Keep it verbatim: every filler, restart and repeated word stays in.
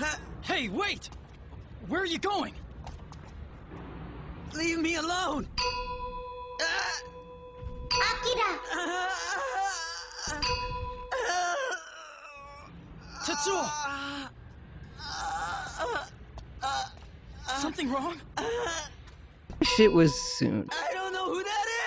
Hey, wait! Where are you going? Leave me alone! Akira! Tetsuo! Something wrong? Shit was soon. I don't know who that